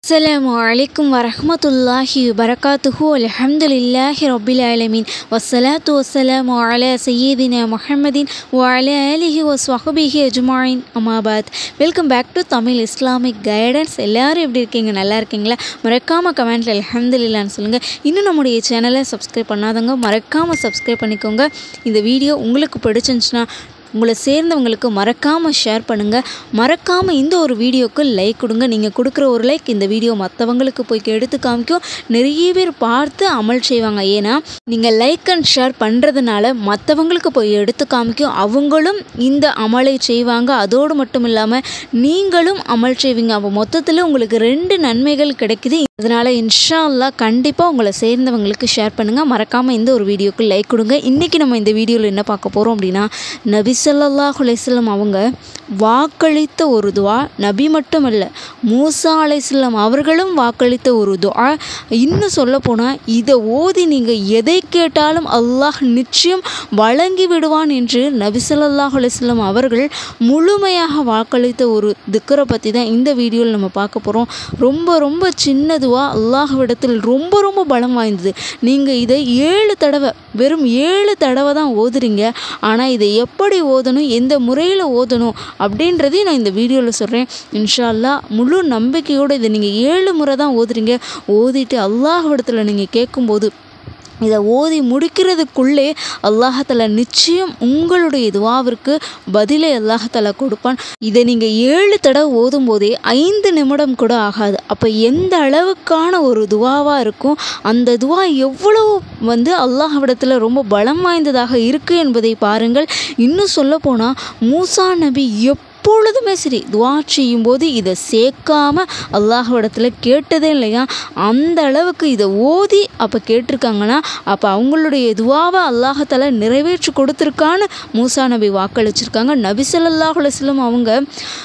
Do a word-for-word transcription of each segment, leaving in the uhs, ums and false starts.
السلام عليكم ورحمة الله وبركاته الحمد لله رب العالمين والصلاة والسلام على سيدنا محمد وعلى آله وصحبه أجمعين أما بعد. Welcome back to Tamil Islamic guidance. எல்லோரும் எப்படி இருக்கீங்க? நல்லா இருக்கீங்களா? மறக்காமல் கமெண்ட்டில் அல்ஹம்துலில்லாஹ்னு சொல்லுங்கள். இன்னும் நம்முடைய சேனலை சப்ஸ்கிரைப் பண்ணாதவங்க மறக்காமல் சப்ஸ்கிரைப் பண்ணிக்கோங்க. இந்த வீடியோ உங்களுக்கு பிடிச்சிருந்துச்சுன்னா உங்களை சேர்ந்தவங்களுக்கு மறக்காமல் ஷேர் பண்ணுங்கள். மறக்காமல் இந்த ஒரு வீடியோவுக்கு லைக் கொடுங்க. நீங்கள் கொடுக்குற ஒரு லைக் இந்த வீடியோ மற்றவங்களுக்கு போய் எடுத்து காமிக்கும். நிறைய பேர் பார்த்து அமல் செய்வாங்க. ஏன்னா நீங்கள் லைக் அண்ட் ஷேர் பண்ணுறதுனால மற்றவங்களுக்கு போய் எடுத்து காமிக்கும். அவங்களும் இந்த அமலை செய்வாங்க. அதோடு மட்டும் இல்லாமல் நீங்களும் அமல் செய்வீங்க. அப்போ மொத்தத்தில் உங்களுக்கு ரெண்டு நன்மைகள் கிடைக்குது. அதனால் இன்ஷா அல்லாஹ் கண்டிப்பாக உங்களை சேர்ந்தவங்களுக்கு ஷேர் பண்ணுங்கள். மறக்காமல் இந்த ஒரு வீடியோவுக்கு லைக் கொடுங்க. இன்றைக்கி நம்ம இந்த வீடியோவில் என்ன பார்க்க போகிறோம் அப்படின்னா, நபி ஸல்லல்லாஹு அலைஹி வஸல்லம் அவங்க வாக்களித்த ஒரு துஆ. நபி மட்டும் இல்லை, மூசா அலைஹிஸ்ஸலாம் அவர்களும் வாக்களித்த ஒரு துஆ. இன்னும் சொல்லப்போனால் இதை ஓதி நீங்கள் எதை கேட்டாலும் அல்லாஹ் நிச்சயம் வழங்கி விடுவான் என்று நபி ஸல்லல்லாஹு அலைஹி வஸல்லம் அவர்கள் முழுமையாக வாக்களித்த ஒரு திக்ரை பற்றி தான் இந்த வீடியோவில் நம்ம பார்க்க போகிறோம். ரொம்ப ரொம்ப சின்ன துஆ, அல்லாஹ்விடத்தில் ரொம்ப ரொம்ப பலம் வாய்ந்தது. நீங்கள் இதை ஏழு தடவை வெறும் ஏழு தடவை தான் ஓதுறீங்க. ஆனால் இதை எப்படி ஓதணும், எந்த முறையில் ஓதணும் அப்படின்றதையும் நான் இந்த வீடியோவில் சொல்கிறேன். இன்ஷா அல்லாஹ் முழு நம்பிக்கையோடு இதை நீங்கள் ஏழு முறை தான் ஓதுறீங்க. ஓதிட்டு அல்லாஹ்விடத்தில் நீங்கள் கேட்கும்போது இதை ஓதி முடிக்கிறதுக்குள்ளே அல்லாஹால நிச்சயம் உங்களுடைய துஆவிற்கு பதிலை அல்லாஹால கொடுப்பான். இதை நீங்கள் ஏழு தடவை ஓதும் போதே ஐந்து நிமிடம் கூட ஆகாது. அப்போ எந்த அளவுக்கான ஒரு துஆவாக இருக்கும், அந்த துஆ எவ்வளோ வந்து அல்லாஹ்விடத்தில் ரொம்ப பலம் வாய்ந்ததாக இருக்குது என்பதை பாருங்கள். இன்னும் சொல்லப்போனால் மூசா நபி எப் எப்பொழுதுமே சரி துஆ செய்யும்போது இதை சேர்க்காமல் அல்லாஹ்விடத்தில் கேட்டதே இல்லையா. அந்த அளவுக்கு இதை ஓதி அப்போ கேட்டிருக்காங்கன்னா அப்போ அவங்களுடைய துஆவை அல்லாஹ்தாலா நிறைவேற்றி கொடுத்துருக்கான்னு மூசா நபி வாக்களிச்சிருக்காங்க. நபி ஸல்லல்லாஹு அலைஹி வஸல்லம் அவங்க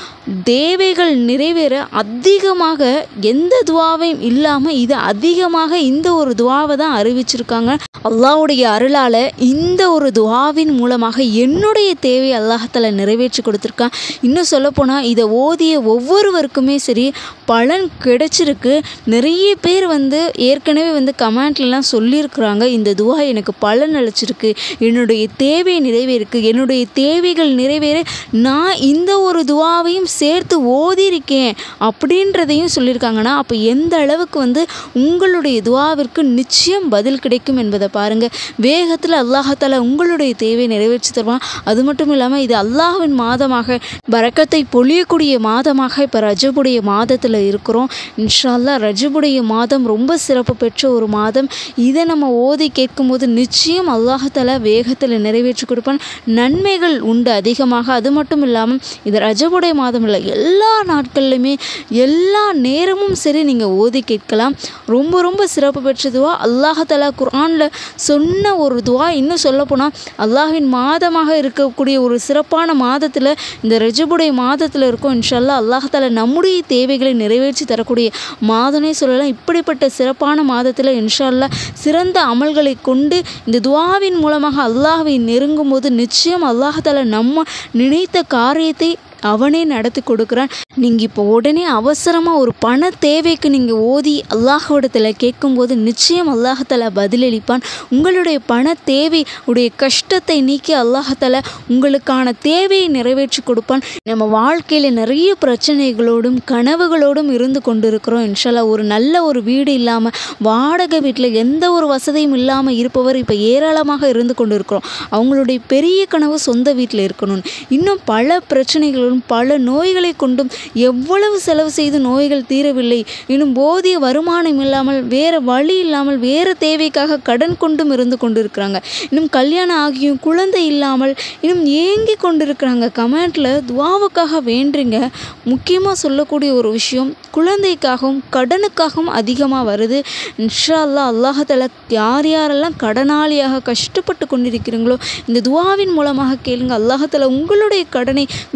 தேவைகள் நிறைவேற அதிகமாக எந்த துஆவையும் இல்லாமல் இது அதிகமாக இந்த ஒரு துஆவை தான் அறிவிச்சிருக்காங்க. அல்லாஹ்வுடைய அருளால் இந்த ஒரு துஆவின் மூலமாக என்னுடைய தேவை அல்லாஹ்தாலா நிறைவேற்றி கொடுத்துருக்கான். இன்னும் சொல்லப்போனால் இதை ஓதிய ஒவ்வொருவருக்குமே சரி பலன் கிடைச்சிருக்கு. நிறைய பேர் வந்து ஏற்கனவே வந்து கமெண்ட்லலாம் சொல்லியிருக்கிறாங்க, இந்த துஆ எனக்கு பலன் அளிச்சிருக்கு, என்னுடைய தேவை நிறைவேறிருக்கு, என்னுடைய தேவைகள் நிறைவேற நான் இந்த ஒரு துஆவையும் சேர்த்து ஓதியிருக்கேன் அப்படின்றதையும் சொல்லியிருக்காங்கன்னா அப்போ எந்த அளவுக்கு வந்து உங்களுடைய துஆவிற்கு நிச்சயம் பதில் கிடைக்கும் என்பதை பாருங்கள். வேகத்தில் அல்லாஹாலா உங்களுடைய தேவையை நிறைவேற்றி தருவான். அது மட்டும் இல்லாமல் இது அல்லாஹ்வின் மாதமாக பரக்கத்தை பொழியக்கூடிய மாதமாக இப்போ ரஜபுடைய மாதத்தில் இருக்கிறோம். இன்ஷா அல்லாஹ் ரஜபுடைய மாதம் ரொம்ப சிறப்பு பெற்ற ஒரு மாதம். இதை நம்ம ஓதி கேட்கும்போது நிச்சயம் அல்லாஹாலா வேகத்தில் நிறைவேற்றி கொடுப்பான். நன்மைகள் உண்டு அதிகமாக. அது மட்டும் இல்லாமல் இது ரஜபுடைய மாதம் இல்லை, எல்லா நாட்கள்லையுமே எல்லா நேரமும் சரி நீங்கள் ஓதி கேட்கலாம். ரொம்ப ரொம்ப சிறப்பு பெற்ற துஆ. அல்லாஹாலா குர்ஆனில் சொன்ன ஒரு துஆ. இன்னும் சொல்லப்போனால் அல்லாஹ்வின் மாதமாக இருக்கக்கூடிய ஒரு சிறப்பான மாதத்தில் இந்த ரஜபுடைய மாதத்தில் இருக்கும். இன்ஷா அல்லாஹ் அல்லாஹாலா நம்முடைய தேவைகளை நிறைவேற்றி தரக்கூடிய மாதனே சொல்லலாம். இப்படிப்பட்ட சிறப்பான மாதத்தில் இன்ஷா அல்லாஹ் சிறந்த அமல்களை கொண்டு இந்த துஆவின் மூலமாக அல்லாஹ்வை நெருங்கும் போது நிச்சயம் அல்லாஹாலா நம்ம நினைத்த காரியத்தை அவனே நடத்தி கொடுக்குறான். நீங்கள் இப்போ உடனே அவசரமாக ஒரு பண தேவைக்கு நீங்கள் ஓதி அல்லாஹ்விடத்தில் கேட்கும்போது நிச்சயம் அல்லாஹாலா பதிலளிப்பான். உங்களுடைய பண தேவை உடைய கஷ்டத்தை நீக்கி அல்லாஹாலா உங்களுக்கான தேவையை நிறைவேற்றி கொடுப்பான். நம்ம வாழ்க்கையில் நிறைய பிரச்சனைகளோடும் கனவுகளோடும் இருந்து கொண்டு இருக்கிறோம். இன்ஷால்லா ஒரு நல்ல ஒரு வீடு இல்லாமல் வாடகை வீட்டில் எந்த ஒரு வசதியும் இல்லாமல் இருப்பவர் இப்போ ஏராளமாக இருந்து கொண்டு இருக்கிறோம். அவங்களுடைய பெரிய கனவு சொந்த வீட்டில் இருக்கணும். இன்னும் பல பிரச்சனைகள் பல நோய்களை கொண்டும் எவ்வளவு செலவு செய்து நோய்கள் தீரவில்லை. இன்னும் போதிய வருமானம் இல்லாமல் வேறு வழி இல்லாமல் வேறு தேவைக்காக கடன் கொண்டும் இருந்து கொண்டு இருக்கிறாங்க. இன்னும் கல்யாணம் ஆகியும் குழந்தை இல்லாமல் இன்னும் ஏங்கி கொண்டு இருக்கிறாங்க. கமெண்ட்டில் துஆவுக்காக வேண்டுங்க. முக்கியமாக சொல்லக்கூடிய ஒரு விஷயம், குழந்தைக்காகவும் கடனுக்காகவும் அதிகமாக வருது. இன்ஷா அல்லாஹ் அல்லாஹாலா யார் யாரெல்லாம் கடனாளியாக கஷ்டப்பட்டு கொண்டிருக்கிறீங்களோ இந்த துஆவின் மூலமாக கேளுங்க. அல்லாஹாலா உங்களுடைய கடனை விரைவில்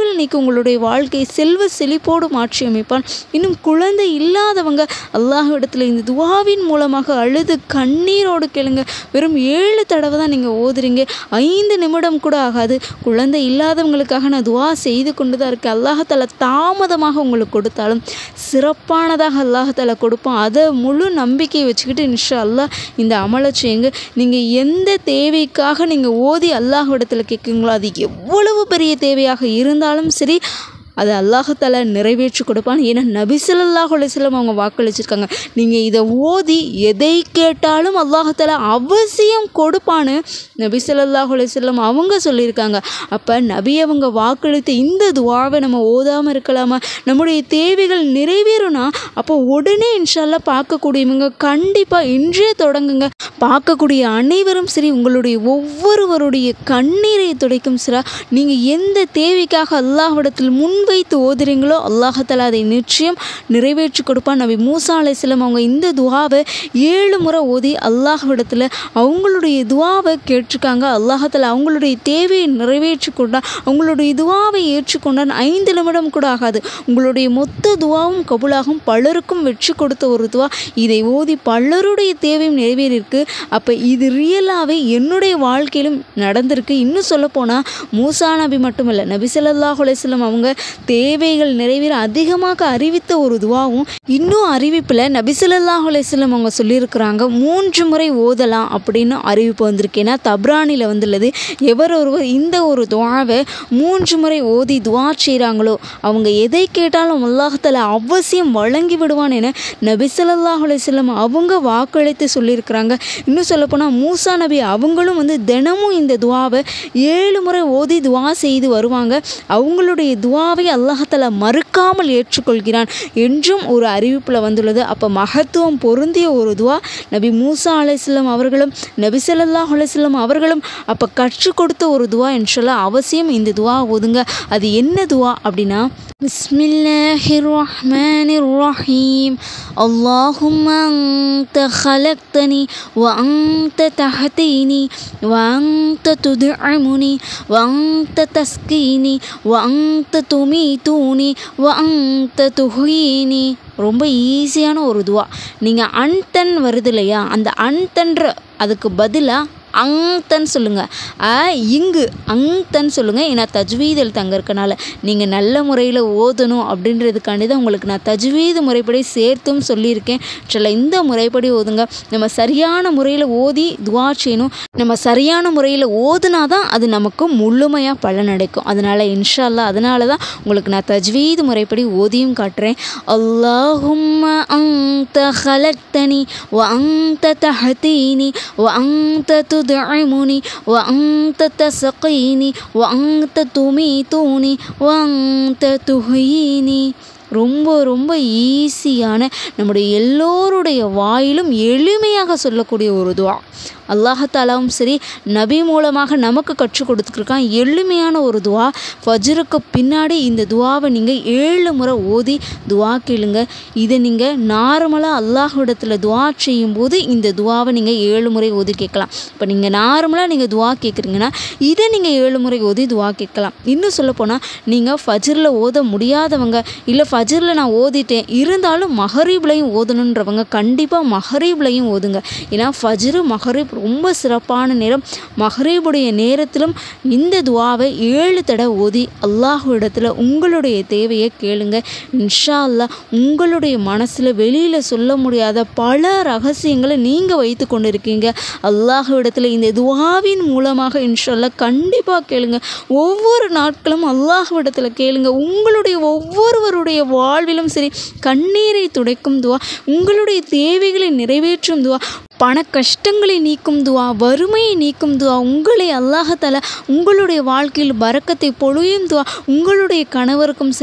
தேவைகள் நீக்கி உங்களுடைய வாழ்க்கையை செல்வ செழிப்போடு மாற்றி அமைப்பான். இன்னும் குழந்தை இல்லாதவங்க அல்லாஹ்விடத்தில் இந்த துவாவின் மூலமாக அழுது கண்ணீரோடு கேளுங்க. வெறும் ஏழு தடவை தான் நீங்கள் ஓதுறீங்க, ஐந்து நிமிடம் கூட ஆகாது. குழந்தை இல்லாதவங்களுக்காக நான் துவா செய்து கொண்டு தான் இருக்கேன். அல்லாஹால தாமதமாக உங்களுக்கு கொடுத்தாலும் சிறப்பானதாக அல்லாஹால கொடுப்பான். அதை முழு நம்பிக்கையை வச்சுக்கிட்டு இன்ஷா அல்லாஹ் இந்த அமலை செய்யுங்க. நீங்கள் எந்த தேவைக்காக நீங்கள் ஓதி அல்லாஹ்விடத்தில் கேட்குங்களோ அது எவ்வளவு பெரிய தேவையாக இருந்தாலும் சரி அது அல்லாஹால நிறைவேற்றி கொடுப்பான். ஏன்னா நபி ஸல்லல்லாஹு அலைஹி வஸல்லம் அவங்க வாக்களிச்சிருக்காங்க, நீங்கள் இதை ஓதி எதை கேட்டாலும் அல்லாஹால அவசியம் கொடுப்பான்னு நபி ஸல்லல்லாஹு அலைஹி வஸல்லம் அவங்க சொல்லியிருக்காங்க. அப்போ நபி அவங்க வாக்களித்த இந்த துவாவை நம்ம ஓதாமல் இருக்கலாமா? நம்முடைய தேவைகள் நிறைவேறும்னா அப்போ உடனே இன்ஷா அல்லாஹ் பார்க்கக்கூடியவங்க கண்டிப்பாக இன்றே தொடங்குங்க. பார்க்கக்கூடிய அனைவரும் சரி உங்களுடைய ஒவ்வொருவருடைய கண்ணீரை துடைக்கும் சிறா. நீங்கள் எந்த தேவைக்காக அல்லாஹ்விடத்தில் முன் வைத்து ஓதுறீங்களோ அல்லாஹால அதை நிச்சயம் நிறைவேற்றி கொடுப்பான். நபி மூசா அலைஹிஸ்ஸலாம் அவங்க இந்த துவாவை ஏழு முறை ஓதி அல்லாஹ்விடத்தில் அவங்களுடைய துவாவை கேட்டிருக்காங்க. அல்லாஹால அவங்களுடைய தேவையை நிறைவேற்றி கொண்டான், அவங்களுடைய துவாவை ஏற்றுக்கொண்டான். ஐந்து நிமிடம் கூட ஆகாது, உங்களுடைய மொத்த துவாவும் கபூலாகும். பலருக்கும் வெற்றி கொடுத்த ஒரு துவா. இதை ஓதி பலருடைய தேவையும் நிறைவேறியிருக்கு. அப்போ இது ரியலாகவே என்னுடைய வாழ்க்கையிலும் நடந்திருக்கு. இன்னும் சொல்லப்போனால் மூசா நபி மட்டுமல்ல, நபி ஸல்லல்லாஹு அலைஹி வஸல்லம் அவங்க தேவைகள் நிறைவேற அதிகமாக அறிவித்த ஒரு துவாவும் இன்னும் அறிவிப்பில் நபி ஸல்லல்லாஹு அலைஹி வஸல்லம் அவங்க சொல்லியிருக்கிறாங்க மூன்று முறை ஓதலாம் அப்படின்னு அறிவிப்பு வந்திருக்கு. ஏன்னா தப்ரானியில் வந்துள்ளது, எவர் ஒருவர் இந்த ஒரு துவாவை மூன்று முறை ஓதி துவா செய்கிறாங்களோ அவங்க எதை கேட்டாலும் அல்லாஹ்தாலா அவசியம் வழங்கி விடுவான் என நபி ஸல்லல்லாஹு அலைஹி வஸல்லம் அவங்க வாக்களித்து சொல்லியிருக்கிறாங்க. இன்னும் சொல்லப்போனால் மூசா நபி அவங்களும் வந்து தினமும் இந்த துவாவை ஏழு முறை ஓதி துவா செய்து வருவாங்க. அவங்களுடைய துவாவை அல்லாஹ்தாலா மறுக்காமல் ஏற்றுக்கொள்கிறான் என்றும் ஒரு அறிவிப்பில் வந்துள்ளது. அப்போ மகத்துவம் பொருந்திய ஒரு துவா நபி மூசா அலைஹிஸ்ஸலாம் அவர்களும் நபி ஸல்லல்லாஹு அலைஹி வஸல்லம் அவர்களும் அப்போ கற்றுக் கொடுத்த ஒரு துவா இன்ஷா அவசியம் இந்த துவா ஓதுங்க. அது என்ன துவா அப்படின்னா, பிஸ்மில்லாஹிர் ரஹ்மானிர் ரஹீம். அல்லாஹும்ம அன்த خلقتني وأنت تهديني وأنت تدعمني وأنت تسقيني وأنت تميتني وأنت تحييني. ரொம்ப ஈஸியான ஒரு துவா. நீங்கள் அன்தன் வருது இல்லையா, அந்த அன்தன்ற அதுக்கு பதிலாக அங்தன் சொல்லுங்கள். அ இங்கு அங்தன் சொல்லுங்கள். ஏன்னா தஜ்வீதில் தங்க இருக்கனால நீங்கள் நல்ல முறையில் ஓதணும் அப்படின்றதுக்காண்டி தான் உங்களுக்கு நான் தஜ்வீது முறைப்படி சேர்த்தும் சொல்லியிருக்கேன். சில இந்த முறைப்படி ஓதுங்க. நம்ம சரியான முறையில் ஓதி துவா செய்யணும். நம்ம சரியான முறையில் ஓதுனா தான் அது நமக்கு முழுமையாக பலனடைக்கும். அதனால் இன்ஷா அல்லாஹ் அதனால தான் உங்களுக்கு நான் தஜ்வீது முறைப்படி ஓதியும் காட்டுறேன். அல்லாஹும்ம அன்த خلقتني وأنت تهديني وأنت تدعمني وأنت تسقيني وأنت تميتني وأنت تحييني. ரொம்ப ரொம்ப ஈஸியான, நம்முடைய எல்லோருடைய வாயிலும் எளிமையாக சொல்லக்கூடிய ஒரு துவா. அல்லாஹாலாவும் சரி நபி மூலமாக நமக்கு கற்றுக் கொடுத்துருக்கான் எளிமையான ஒரு துவா. ஃபஜ்ருக்கு பின்னாடி இந்த துவாவை நீங்கள் ஏழு முறை ஓதி துவா கேளுங்க. இதை நீங்கள் நார்மலாக அல்லாஹ்விடத்தில் துவா செய்யும்போது இந்த துவாவை நீங்கள் ஏழு முறை ஓதி கேட்கலாம். இப்போ நீங்கள் நார்மலாக நீங்கள் துவா கேட்குறீங்கன்னா இதை நீங்கள் ஏழு முறை ஓதி துவா கேட்கலாம். இன்னும் சொல்லப்போனால் நீங்கள் ஃபஜ்ரில் ஓத முடியாதவங்க, இல்லை ஃபஜ்ரில் நான் ஓதிட்டேன் இருந்தாலும் மஹரீப்லையும் ஓதணுன்றவங்க கண்டிப்பாக மஹரீப்லையும் ஓதுங்க. ஏன்னா ஃபஜ்ரு மஹரீப் ரொம்ப சிறப்பான நேரம். மஹரீபுடைய நேரத்திலும் இந்த துவாவை ஏழு தடவை ஓதி அல்லாஹ்விடத்தில் உங்களுடைய தேவையை கேளுங்க. இன்ஷா அல்லாஹ் உங்களுடைய மனசில் வெளியில் சொல்ல முடியாத பல ரகசியங்களை நீங்கள் வைத்து கொண்டு இருக்கீங்க. அல்லாஹ்விடத்தில் இந்த துவாவின் மூலமாக இன்ஷா அல்லாஹ் கண்டிப்பாக கேளுங்க. ஒவ்வொரு நாட்களும் அல்லாஹ்விடத்தில் கேளுங்க. உங்களுடைய ஒவ்வொருவருடைய வாழ்விலும் சரி கண்ணீரை துடைக்கும் துவா, உங்களுடைய தேவைகளை நிறைவேற்றும் துவா, பண கஷ்டங்களை நீக்கும் துவா, வறுமையை நீக்கும் துவா, உங்களை அல்லாஹ்தாலா உங்களுடைய வாழ்க்கையில் பரக்கத்தை பொழியும் துவா, உங்களுடைய கணவருக்கும் சரி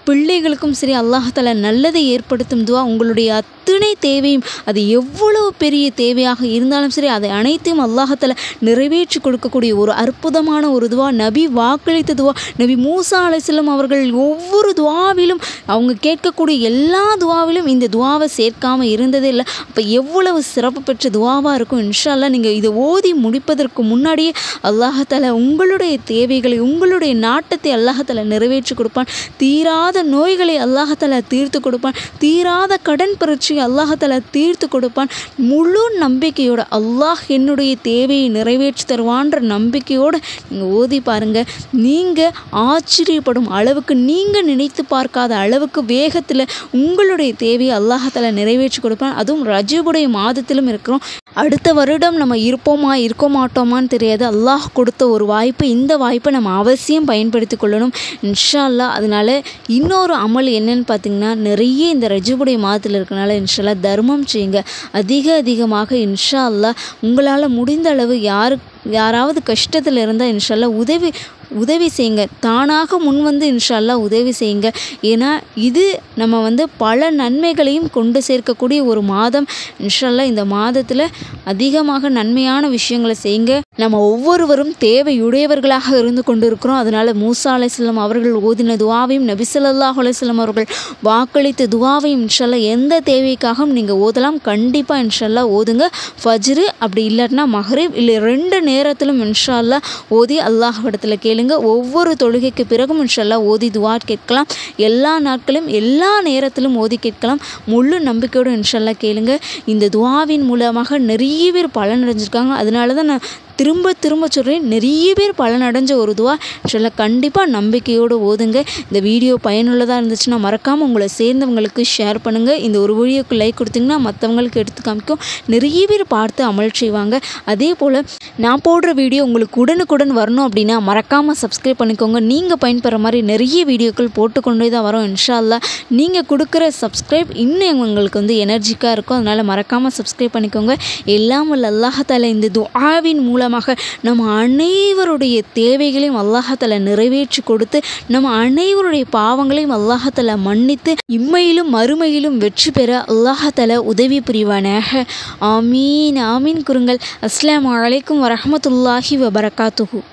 பிள்ளைகளுக்கும் சரி அல்லாஹ்தாலா நல்லதை ஏற்படுத்தும் துவா. உங்களுடைய அத்தனை தேவையும் அது எவ்வளவு பெரிய தேவையாக இருந்தாலும் சரி அதை அனைத்தையும் அல்லாஹ்தாலா நிறைவேற்றி கொடுக்கக்கூடிய ஒரு அற்புதமான ஒரு துவா. நபி வாக்களித்த துவா. நபி மூசா அலைஹிஸ்ஸலாம் அவர்கள் ஒவ்வொரு துவாவிலும் அவங்க கேட்கக்கூடிய எல்லா துவாவிலும் இந்த துவாவை சேர்க்காமல் இருந்ததே இல்லை. அப்போ எவ்வளவு சிறப்பு பெற்ற துவாவாக இருக்கும். இன்ஷா அல்லாஹ் நீங்கள் இதை ஓதி முடிப்பதற்கு முன்னாடியே அல்லாஹ்தாலா உங்களுடைய தேவைகளை உங்களுடைய நாட்டத்தை அல்லாஹ்தாலா நிறைவேற்றி கொடுப்பான். தீராத நோய்களை அல்லாஹ்தாலா தீர்த்து கொடுப்பான். தீராத கடன் பிரச்சனை அல்லாஹ்தாலா தீர்த்து கொடுப்பான். முழு நம்பிக்கையோட அல்லாஹ் என்னுடைய தேவையை நிறைவேற்றி தருவான்ற நம்பிக்கையோடு நீங்கள் ஓதி பாருங்கள். நீங்கள் ஆச்சரியப்படும் அளவுக்கு நீங்கள் நினைத்து பார்க்காத அளவுக்கு வேகத்தில் உங்களுடைய தேவையை அல்லாஹ்தாலா நிறைவேற்றி கொடுப்பான். அதுவும் ரஜபுடைய மாதத்திலும் இருக்கிறோம். அடுத்த வருடம் நம்ம இருப்போமா இருக்க மாட்டோமான்னு தெரியாது. அல்லாஹ் கொடுத்த ஒரு வாய்ப்பு. இந்த வாய்ப்பை நம்ம அவசியம் பயன்படுத்தி கொள்ளணும் இன்ஷா அல்லாஹ். அதனால இன்னொரு அமல் என்னன்னு பார்த்தீங்கன்னா, நிறைய இந்த ரஜபுடைய மாதத்தில் இருக்கனால இன்ஷா அல்லாஹ் தர்மம் செய்யுங்க. அதிக அதிகமாக இன்ஷா அல்லாஹ் உங்களால் முடிந்த அளவு யாரு யாராவது கஷ்டத்தில் இருந்தால் இன்ஷா அல்லாஹ் உதவி உதவி செய்யுங்க. தானாக முன் வந்து இன்ஷா அல்லாஹ் உதவி செய்யுங்க. ஏன்னா இது நம்ம வந்து பல நன்மைகளையும் கொண்டு சேர்க்கக்கூடிய ஒரு மாதம். இன்ஷா அல்லாஹ் இந்த மாதத்தில் அதிகமாக நன்மையான விஷயங்களை செய்யுங்க. நம்ம ஒவ்வொருவரும் தேவையுடையவர்களாக இருந்து கொண்டு இருக்கிறோம். அதனால் மூசா அலைஹிஸ்ஸலாம் அவர்கள் ஓதின துவாவையும் நபி ஸல்லல்லாஹு அலைஹி வஸல்லம் அவர்கள் வாக்களித்த துவாவையும் இன்ஷா அல்லாஹ் எந்த தேவைக்காகவும் நீங்கள் ஓதலாம். கண்டிப்பாக இன்ஷா அல்லாஹ் ஓதுங்க. ஃபஜ்ரு அப்படி இல்லாட்டினா மஹ்ரிப் இல்லை ரெண்டு நேரத்திலும் இன்ஷா அல்லாஹ் ஓதி அல்லாஹ்விடத்தில் கேளுங்க. ஒவ்வொரு தொழுகைக்கு பிறகும் இன்ஷா அல்லாஹ் ஓதி துவா கேட்கலாம். எல்லா நாட்களும் எல்லா நேரத்திலும் ஓதி கேட்கலாம். முழு நம்பிக்கையோடு இன்ஷா அல்லாஹ் கேளுங்க. இந்த துவாவின் மூலமாக நிறைய பேர் பலன் அடைஞ்சிருக்காங்க. அதனால தான் நான் திரும்ப திரும்ப சொல்கிறேன், நிறைய பேர் பலனடைஞ்ச ஒரு துவா. இன்ஷா அல்லாஹ் கண்டிப்பாக நம்பிக்கையோடு ஓதுங்க. இந்த வீடியோ பயனுள்ளதாக இருந்துச்சுன்னா மறக்காமல் உங்களை சேர்ந்தவங்களுக்கு ஷேர் பண்ணுங்கள். இந்த ஒரு வீடியோக்கு லைக் கொடுத்தீங்கன்னா மற்றவங்களுக்கு எடுத்து காமிக்கும். நிறைய பேர் பார்த்து அமல் செய்வாங்க. அதே போல் நான் போடுற வீடியோ உங்களுக்கு உடனுக்குடன் வரணும் அப்படின்னா மறக்காமல் சப்ஸ்கிரைப் பண்ணிக்கோங்க. நீங்கள் பயன்பெற மாதிரி நிறைய வீடியோக்கள் போட்டுக்கொண்டே தான் வரும் இன்ஷா அல்லாஹ். நீங்கள் கொடுக்குற சப்ஸ்கிரைப் இன்னும் உங்களுக்கு வந்து எனர்ஜிக்காக இருக்கும். அதனால் மறக்காமல் சப்ஸ்கிரைப் பண்ணிக்கோங்க. எல்லாம் வல்ல அல்லாஹ்தாலா இந்த துஆவின் மூலமாக நம்ம அனைவருடைய தேவைகளையும் அல்லாஹ்தாலா நிறைவேற்றி கொடுத்து நம்ம அனைவருடைய பாவங்களையும் அல்லாஹ்தாலா மன்னித்து இம்மையிலும் மறுமையிலும் வெற்றி பெற அல்லாஹ்தாலா உதவி புரிவானாக. ஆமீன் ஆமீன். குறுங்கள். அஸ்ஸலாமு அலைக்கும் வரஹ்மத்துல்லாஹி வபரகாத்துஹு.